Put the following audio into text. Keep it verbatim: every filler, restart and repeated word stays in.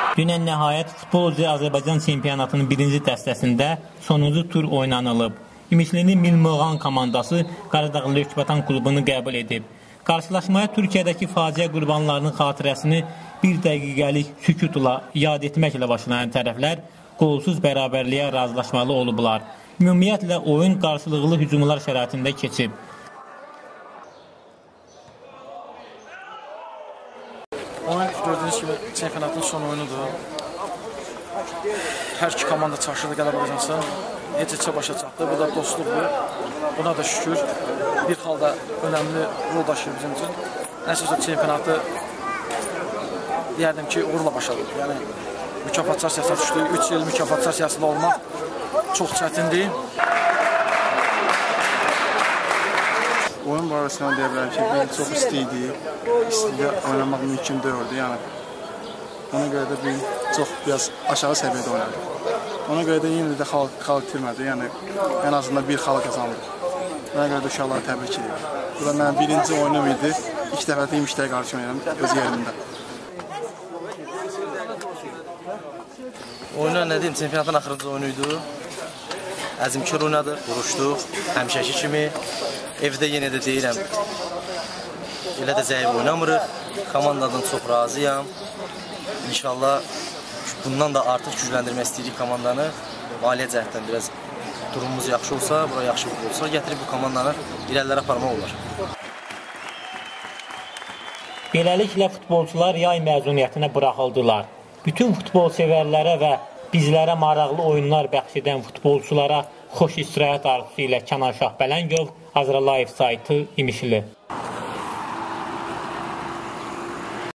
Dünən nəhayət futbol üzrə Azərbaycan çempionatının birinci dəstəsində sonuncu tur oynanılıb. İmişlinin Milmoğan komandası Qaradağlı Lökbatan klubunu qəbul edib. Qarşılaşmaya Türkiyədəki faciə qurbanlarının xatirəsini bir dəqiqəlik sükutla yad etməklə başlayan tərəflər qolsuz bərabərliyə razılaşmalı olublar. Ümumiyyətlə, oyun qarşılıqlı hücumlar şəraitində keçib. Oyun gördüyünüz kimi çempionatın son oyunudur. Hər iki komanda çalışırdı qələbə qazansın. Necə başa çatdı. Bu da dostluqdur. Buna da şükür. Bir halda önəmli rol daşıyır bizim üçün. Nəsə çempionatı deyərdim ki, uğurla başladı. Yəni, mükafatçılar siyasına düşdü. üç il mükafatçılar siyasında olmaq çox çətindir. Oyun barəsində deyə bilərəm ki, bir çox istəydi. İstidə oynamaq mümkün deyildi. Yəni, ona görə də bir çox biraz aşağı səviyyədə oynadı. Ona görə də yenə də xal itirmədi. Yəni, ən azından bir xal qazandı. Ona görə də uşaqları təbrik edirəm. Bu da mənim birinci oyunum idi. İlk dəfə də İmişliyə qarşı oynayıram öz yerimdə. Oyuna nə deyim, çempionatın axırıncı oyunuydu. Əzimkar oynadı, vuruşduq, həmişəki kimi. Evdə yenə də deyirəm, elə də zəif oynamırıq. Komandadan çox razıyam. İnşallah bundan da artıq gücləndirmək istəyirik komandanı. Maliyyə cəhətdən biraz durumumuz yaxşı olsa, bura yaxşı olsa, gətirib bu komandanı irəlilərə aparmaq olar. Beləliklə, futbolçular yay məzuniyyətinə buraxıldılar. Bütün futbol sevərlərə və bizlərə maraqlı oyunlar bəxş edən futbolçulara xoş istirahət arzusu ilə Kənan Şahbələngov, Azralayev saytı, İmişli.